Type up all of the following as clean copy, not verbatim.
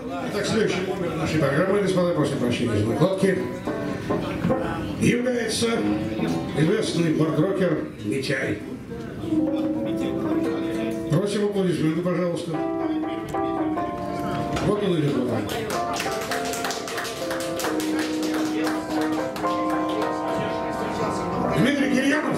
Итак, следующий номер нашей программы, господа, после прощения из накладки, является известный бард-рокер Митяй. Просим аплодисменты, пожалуйста. Вот он идет, вот он. Дмитрий Кирьянов.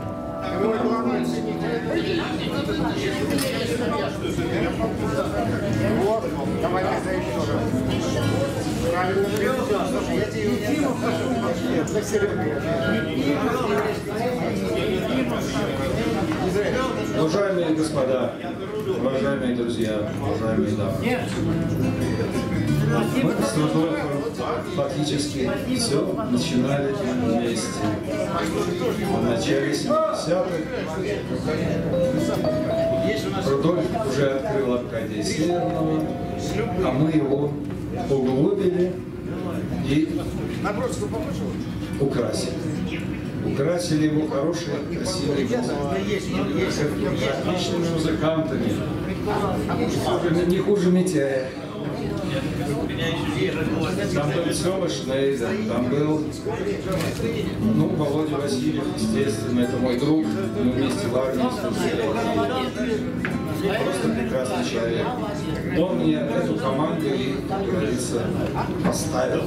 Уважаемые господа, уважаемые друзья, уважаемые дамы, мы с Рудольфом фактически все начинали вместе. В начале 70-х Рудольф уже открыл Аркадия Северного, а мы его углубили и украсили. Украсили его хорошие, красивые глаза, отличными музыкантами, не хуже Митяя. Там был Сёма Шнейдер, там был, Володя Васильев, естественно, это мой друг, мы вместе в армии служили. Просто прекрасный человек. Он мне эту команду и, как говорится, поставил.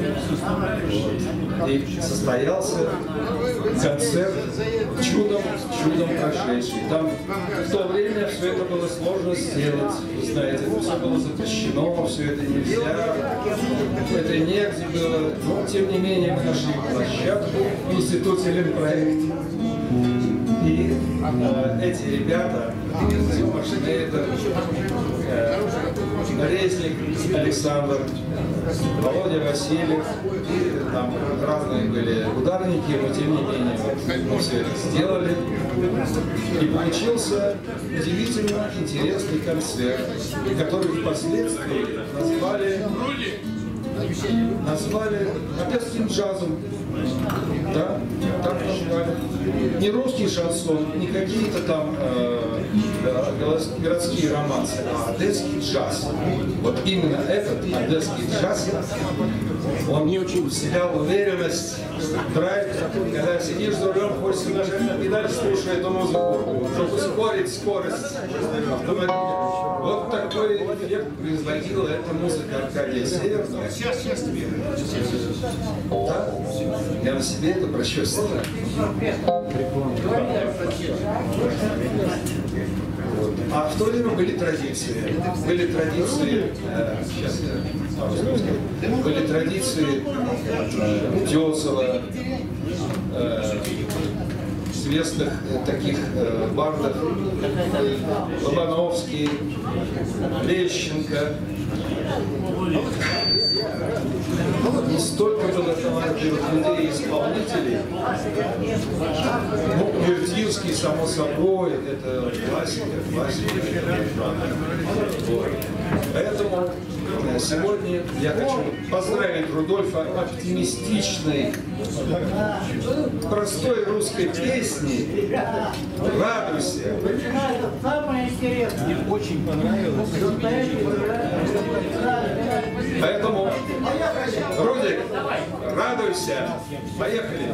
Вот. И состоялся концерт чудом прошедший. Там в то время все это было сложно сделать. Вы знаете, это все было запрещено, все это нельзя, это негде было. Но, тем не менее, мы нашли площадку в институте Ленпроект. И эти ребята, Сёма Шнейдер, Резник Александр, Володя Васильев, и там разные были ударники, но тем не менее мы все это сделали. И получился удивительно интересный концерт, который впоследствии назвали одесским джазом. Да, так назвали. Не русский шансон, не какие-то там городские романсы, а одесский джаз. Вот именно этот одесский джаз, он не очень вселял уверенность, драйв, когда сидишь за рулем, хочется нажать на педаль, слушая эту музыку, чтобы ускорить скорость автомобиля. Вот такой эффект производила эта музыка Аркадия Северного. Да? Я на себе это прочувствовал. Вот. А в то время были традиции. Были традиции, сейчас я пару слов скажу, были традиции Утесова, известных таких бардов, Лобановский, Лещенко. Не столько было талантливых людей и исполнителей. Вертинский, само собой, это классика. Вот. Поэтому сегодня я хочу поздравить Рудольфа оптимистичной, простой русской песней «Радуйся». Самое интересное. Мне очень понравилось. Поэтому, Рудик, радуйся. Поехали.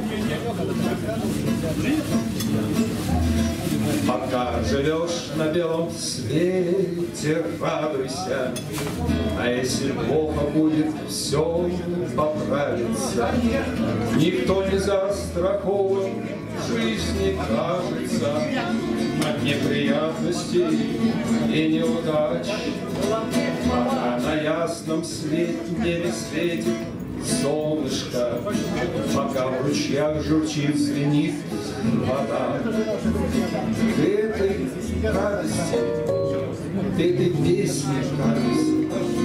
Пока живешь на белом свете, радуйся, а если плохо будет, все поправится. Никто не застрахован, в жизни кажется, от неприятностей и неудач. Пока на ясном небе светит солнышко, пока в ручьях журчит, звенит вода. К этой радости, к этой песне радости.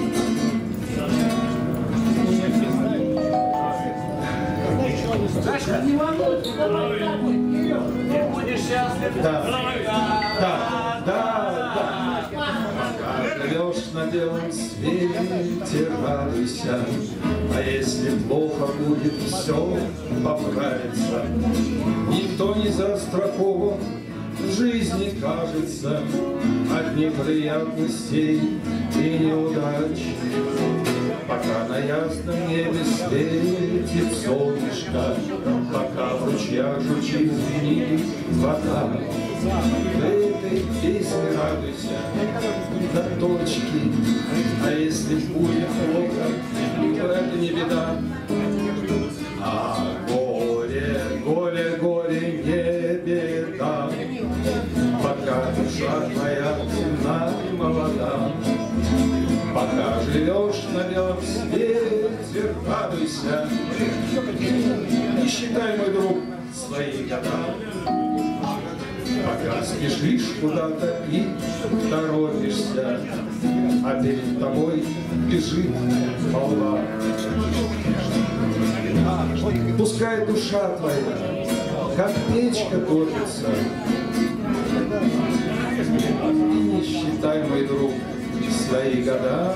Не волнуйся, давай ты будешь счастлив. Да. Пока живешь на белом свете, радуйся, а если плохо будет, все поправится. Никто не застрахован, в жизни, кажется, от неприятностей и неудач. Пока на ясном небе светит солнышко, пока в ручьях журчит звенит вода. В этой песне радуйся до точки, а если будет плохо, то это не беда. А горе, горе, горе не беда, пока душа твоя темна и молода. Пока живешь на белом свете, радуйся, не считай, мой друг, свои года. Пока спешишь куда-то и торопишься, а перед тобой бежит волна. Пускай душа твоя, как печка, топится, и не считай, мой друг, свои года.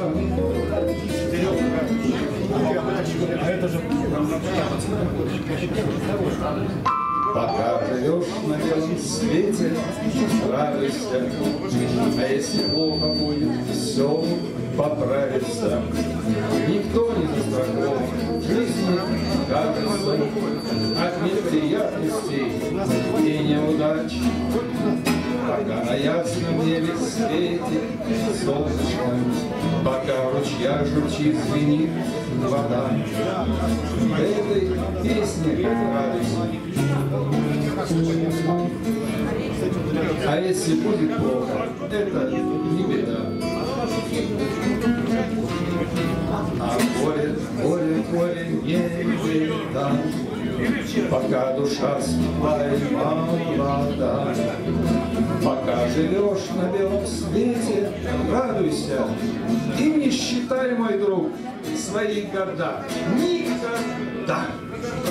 Пока живешь на белом свете, радуйся, а если плохо будет, все поправится. Никто не застрахован в жизни, кажется, от неприятностей и неудач. Пока на ясном небе светит солнышко, пока в ручьях журчит, звенит вода. В этой песне радуйся. А если будет плохо, это не беда. А горе, горе, горе не беда, пока душа светлая и молода. Пока живешь на белом свете, радуйся и не считай, мой друг, свои года. Никогда!